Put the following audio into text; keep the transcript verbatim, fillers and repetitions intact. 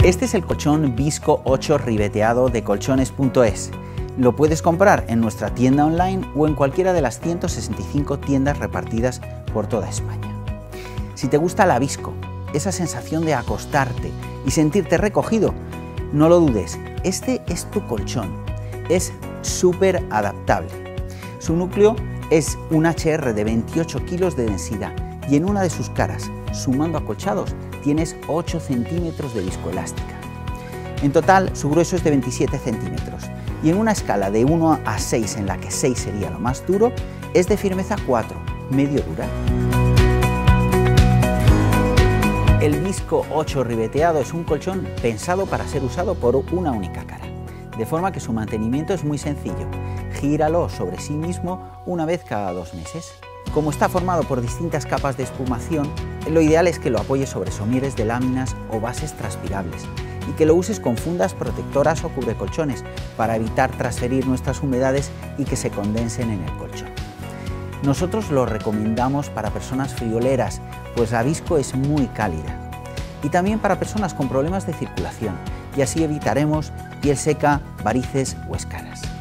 Este es el colchón Visco ocho ribeteado de colchones punto es. Lo puedes comprar en nuestra tienda online o en cualquiera de las ciento sesenta y cinco tiendas repartidas por toda España. Si te gusta la Visco, esa sensación de acostarte y sentirte recogido, no lo dudes, este es tu colchón. Es súper adaptable. Su núcleo es un H R de veintiocho kilos de densidad y en una de sus caras, sumando acolchados, tienes ocho centímetros de viscoelástica. En total, su grueso es de veintisiete centímetros y en una escala de uno a seis, en la que seis sería lo más duro, es de firmeza cuatro, medio dura. El Visco ocho ribeteado es un colchón pensado para ser usado por una única cara, de forma que su mantenimiento es muy sencillo. Gíralo sobre sí mismo una vez cada dos meses. Como está formado por distintas capas de espumación, lo ideal es que lo apoyes sobre somieres de láminas o bases transpirables y que lo uses con fundas protectoras o cubrecolchones para evitar transferir nuestras humedades y que se condensen en el colchón. Nosotros lo recomendamos para personas frioleras, pues la Visco es muy cálida, y también para personas con problemas de circulación, y así evitaremos piel seca, varices o escaras.